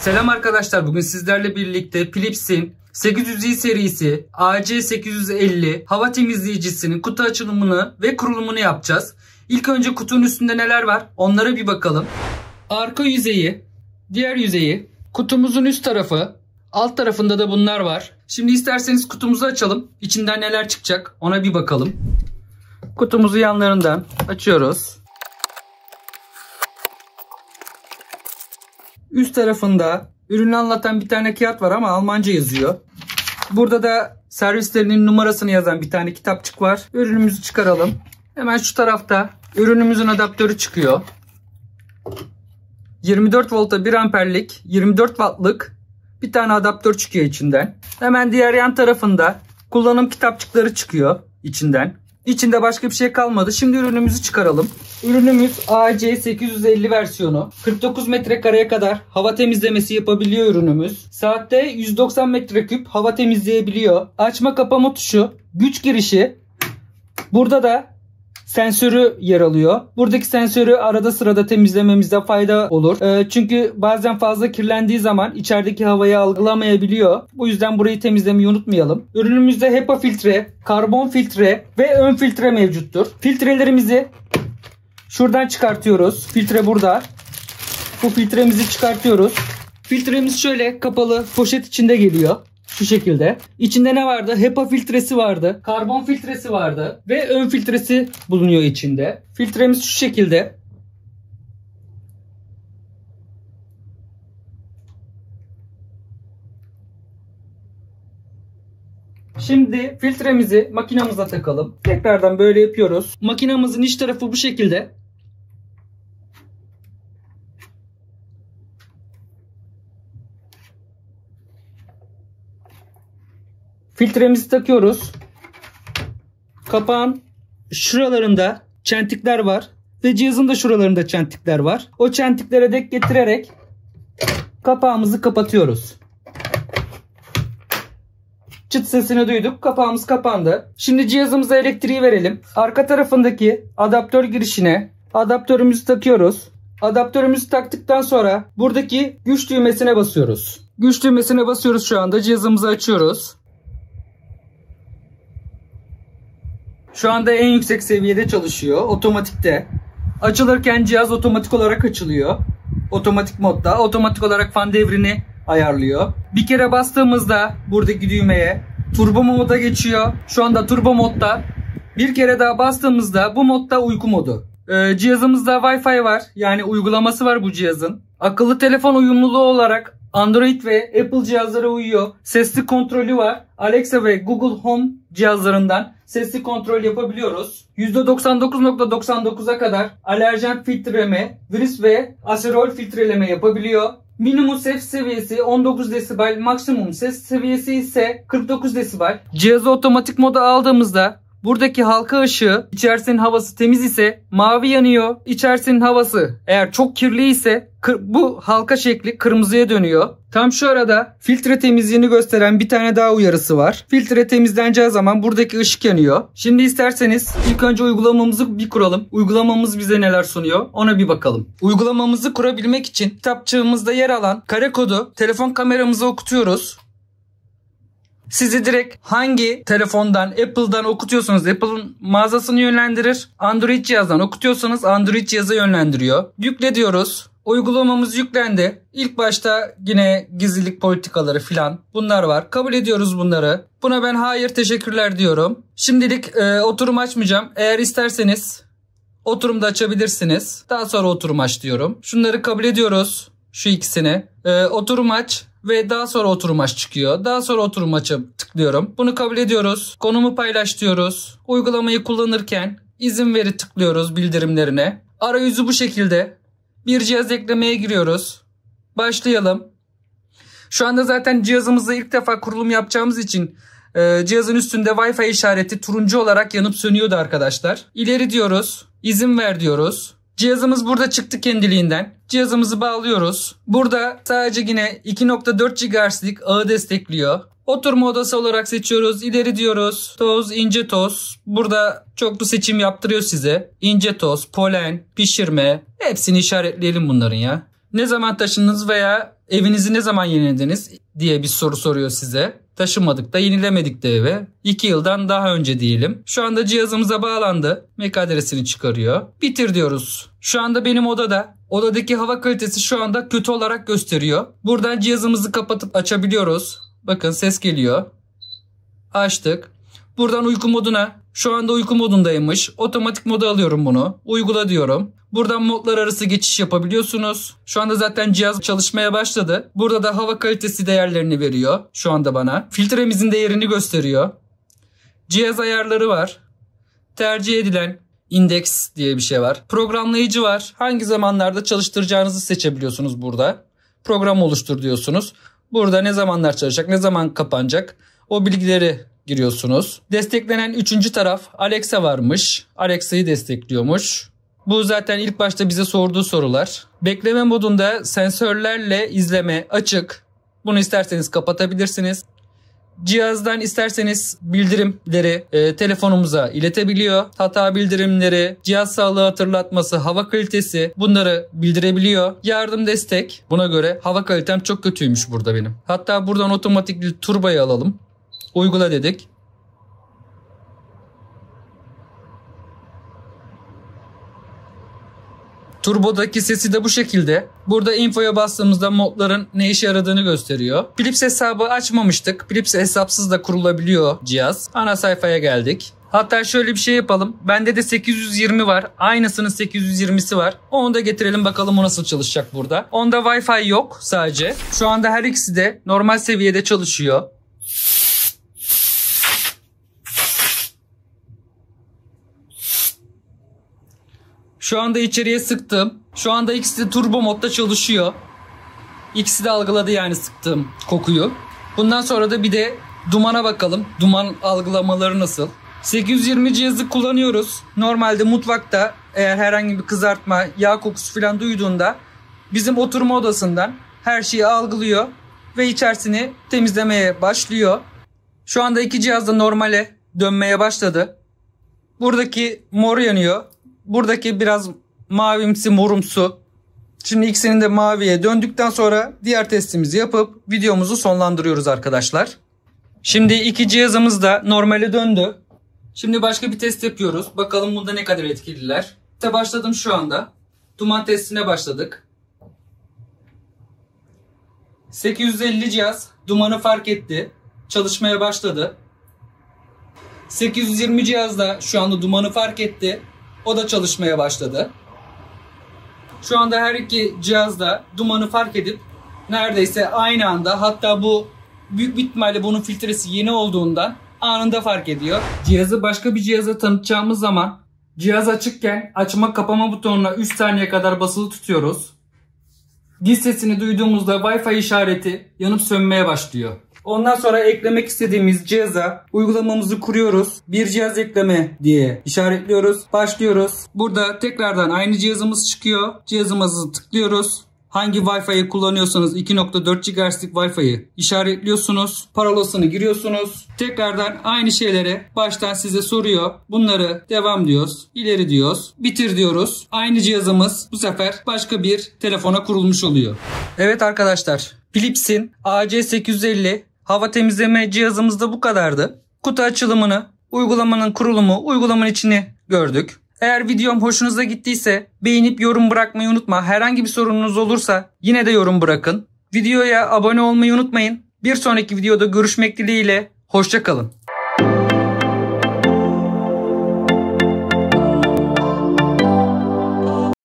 Selam arkadaşlar, bugün sizlerle birlikte Philips'in 800i serisi AC850 hava temizleyicisinin kutu açılımını ve kurulumunu yapacağız. İlk önce kutunun üstünde neler var onlara bir bakalım. Arka yüzeyi, diğer yüzeyi, kutumuzun üst tarafı, alt tarafında da bunlar var. Şimdi isterseniz kutumuzu açalım. İçinden neler çıkacak ona bir bakalım. Kutumuzu yanlarından açıyoruz. Üst tarafında ürünü anlatan bir tane kağıt var ama Almanca yazıyor. Burada da servislerinin numarasını yazan bir tane kitapçık var. Ürünümüzü çıkaralım. Hemen şu tarafta ürünümüzün adaptörü çıkıyor. 24 volta 1 amperlik 24 wattlık bir tane adaptör çıkıyor içinden. Hemen diğer yan tarafında kullanım kitapçıkları çıkıyor içinden. İçinde başka bir şey kalmadı. Şimdi ürünümüzü çıkaralım. Ürünümüz AC850 versiyonu. 49 metrekareye kadar hava temizlemesi yapabiliyor ürünümüz. Saatte 190 metreküp hava temizleyebiliyor. Açma kapama tuşu, güç girişi. Burada da sensörü yer alıyor. Buradaki sensörü arada sırada temizlememizde fayda olur. Çünkü bazen fazla kirlendiği zaman içerideki havayı algılamayabiliyor. Bu yüzden burayı temizlemeyi unutmayalım. Ürünümüzde HEPA filtre, karbon filtre ve ön filtre mevcuttur. Filtrelerimizi şuradan çıkartıyoruz. Filtre burada. Bu filtremizi çıkartıyoruz. Filtremiz şöyle kapalı poşet içinde geliyor. Şu şekilde. İçinde ne vardı? HEPA filtresi vardı. Karbon filtresi vardı. Ve ön filtresi bulunuyor içinde. Filtremiz şu şekilde. Şimdi filtremizi makinamıza takalım. Tekrardan böyle yapıyoruz. Makinamızın iç tarafı bu şekilde. Filtremizi takıyoruz. Kapağın şuralarında çentikler var. Ve cihazın da şuralarında çentikler var. O çentiklere dek getirerek kapağımızı kapatıyoruz. Çıt sesini duyduk. Kapağımız kapandı. Şimdi cihazımıza elektriği verelim. Arka tarafındaki adaptör girişine adaptörümüzü takıyoruz. Adaptörümüzü taktıktan sonra buradaki güç düğmesine basıyoruz. Güç düğmesine basıyoruz şu anda. Cihazımızı açıyoruz. Şu anda en yüksek seviyede çalışıyor. Otomatikte. Açılırken cihaz otomatik olarak açılıyor. Otomatik modda. Otomatik olarak fan devrini ayarlıyor. Bir kere bastığımızda buradaki düğmeye turbo moda geçiyor. Şu anda turbo modda. Bir kere daha bastığımızda bu modda uyku modu. Cihazımızda Wi-Fi var. Yani uygulaması var bu cihazın. Akıllı telefon uyumluluğu olarak Android ve Apple cihazlara uyuyor. Sesli kontrolü var. Alexa ve Google Home cihazlarından sesli kontrol yapabiliyoruz. %99.99'a kadar alerjen filtreleme, virüs ve aserol filtreleme yapabiliyor. Minimum ses seviyesi 19 desibel, maksimum ses seviyesi ise 49 desibel. Cihazı otomatik moda aldığımızda buradaki halka ışığı, içerisinin havası temiz ise mavi yanıyor. İçerisinin havası eğer çok kirli ise bu halka şekli kırmızıya dönüyor. Tam şu arada filtre temizliğini gösteren bir tane daha uyarısı var. Filtre temizleneceği zaman buradaki ışık yanıyor. Şimdi isterseniz ilk önce uygulamamızı bir kuralım. Uygulamamız bize neler sunuyor ona bir bakalım. Uygulamamızı kurabilmek için kitapçığımızda yer alan kare kodu telefon kameramıza okutuyoruz. Sizi direkt hangi telefondan, Apple'dan okutuyorsanız Apple'ın mağazasını yönlendirir. Android cihazdan okutuyorsanız Android cihaza yönlendiriyor. Yükle diyoruz. Uygulamamız yüklendi. İlk başta yine gizlilik politikaları filan bunlar var. Kabul ediyoruz bunları. Buna ben hayır teşekkürler diyorum. Şimdilik oturum açmayacağım. Eğer isterseniz oturumda açabilirsiniz. Daha sonra oturum aç diyorum. Şunları kabul ediyoruz. Şu ikisini. Oturum aç. Ve daha sonra oturum aç çıkıyor. Daha sonra oturum aç'a tıklıyorum. Bunu kabul ediyoruz. Konumu paylaş diyoruz. Uygulamayı kullanırken izin veri tıklıyoruz bildirimlerine. Arayüzü bu şekilde. Bir cihaz eklemeye giriyoruz. Başlayalım. Şu anda zaten cihazımızda ilk defa kurulum yapacağımız için cihazın üstünde Wi-Fi işareti turuncu olarak yanıp sönüyordu arkadaşlar. İleri diyoruz. İzin ver diyoruz. Cihazımız burada çıktı kendiliğinden. Cihazımızı bağlıyoruz. Burada sadece yine 2.4 GHz'lik ağı destekliyor. Oturma odası olarak seçiyoruz. İleri diyoruz. Toz, ince toz. Burada çoklu seçim yaptırıyor size. İnce toz, polen, pişirme. Hepsini işaretleyelim bunların ya. Ne zaman taşındınız veya evinizi ne zaman yenilediniz diye bir soru soruyor size. Taşınmadık da yenilemedik de eve. 2 yıldan daha önce diyelim. Şu anda cihazımıza bağlandı. MAC adresini çıkarıyor. Bitir diyoruz. Şu anda benim odada. Odadaki hava kalitesi şu anda kötü olarak gösteriyor. Buradan cihazımızı kapatıp açabiliyoruz. Bakın ses geliyor. Açtık. Buradan uyku moduna. Şu anda uyku modundaymış. Otomatik moda alıyorum bunu. Uygula diyorum. Buradan modlar arası geçiş yapabiliyorsunuz. Şu anda zaten cihaz çalışmaya başladı. Burada da hava kalitesi değerlerini veriyor şu anda bana. Filtremizin değerini gösteriyor. Cihaz ayarları var. Tercih edilen indeks diye bir şey var. Programlayıcı var. Hangi zamanlarda çalıştıracağınızı seçebiliyorsunuz burada. Program oluştur diyorsunuz. Burada ne zamanlar çalışacak, ne zaman kapanacak o bilgileri giriyorsunuz. Desteklenen 3. taraf Alexa varmış. Alexa'yı destekliyormuş. Bu zaten ilk başta bize sorduğu sorular. Bekleme modunda sensörlerle izleme açık. Bunu isterseniz kapatabilirsiniz. Cihazdan isterseniz bildirimleri telefonumuza iletebiliyor. Hata bildirimleri, cihaz sağlığı hatırlatması, hava kalitesi bunları bildirebiliyor. Yardım destek. Buna göre hava kalitem çok kötüymüş burada benim. Hatta buradan otomatik turbayı alalım. Uygula dedik. Turbodaki sesi de bu şekilde. Burada infoya bastığımızda modların ne işe yaradığını gösteriyor. Philips hesabı açmamıştık. Philips hesapsız da kurulabiliyor cihaz. Ana sayfaya geldik. Hatta şöyle bir şey yapalım. Bende de 820 var. Aynısının 820'si var. Onu da getirelim bakalım o nasıl çalışacak burada. Onda Wi-Fi yok sadece. Şu anda her ikisi de normal seviyede çalışıyor. Şu anda içeriye sıktım. Şu anda ikisi de turbo modda çalışıyor. İkisi de algıladı yani sıktığım kokuyu. Bundan sonra da bir de dumana bakalım. Duman algılamaları nasıl? 820 cihazı kullanıyoruz. Normalde mutfakta eğer herhangi bir kızartma, yağ kokusu falan duyduğunda bizim oturma odasından her şeyi algılıyor ve içerisini temizlemeye başlıyor. Şu anda iki cihaz da normale dönmeye başladı. Buradaki mor yanıyor. Buradaki biraz mavimsi morumsu. Şimdi ikisinin de maviye döndükten sonra diğer testimizi yapıp videomuzu sonlandırıyoruz arkadaşlar. Şimdi iki cihazımız da normale döndü. Şimdi başka bir test yapıyoruz. Bakalım bunda ne kadar etkililer. İşte başladım şu anda. Duman testine başladık. 850 cihaz dumanı fark etti. Çalışmaya başladı. 820 cihaz da şu anda dumanı fark etti. O da çalışmaya başladı. Şu anda her iki cihaz da dumanı fark edip neredeyse aynı anda, hatta bu büyük bir ihtimalle bunun filtresi yeni olduğundan anında fark ediyor. Cihazı başka bir cihaza tanıtacağımız zaman cihaz açıkken açma kapama butonuna 3 saniye kadar basılı tutuyoruz. Dil sesini duyduğumuzda Wi-Fi işareti yanıp sönmeye başlıyor. Ondan sonra eklemek istediğimiz cihaza uygulamamızı kuruyoruz. Bir cihaz ekleme diye işaretliyoruz. Başlıyoruz. Burada tekrardan aynı cihazımız çıkıyor. Cihazımızı tıklıyoruz. Hangi Wi-Fi'yi kullanıyorsanız 2.4 GHz'lik Wi-Fi'yi işaretliyorsunuz. Parolasını giriyorsunuz. Tekrardan aynı şeyleri baştan size soruyor. Bunları devam diyoruz. İleri diyoruz. Bitir diyoruz. Aynı cihazımız bu sefer başka bir telefona kurulmuş oluyor. Evet arkadaşlar. Philips'in AC850 hava temizleme cihazımız da bu kadardı. Kutu açılımını, uygulamanın kurulumu, uygulamanın içini gördük. Eğer videom hoşunuza gittiyse beğenip yorum bırakmayı unutma. Herhangi bir sorununuz olursa yine de yorum bırakın. Videoya abone olmayı unutmayın. Bir sonraki videoda görüşmek dileğiyle. Hoşça kalın.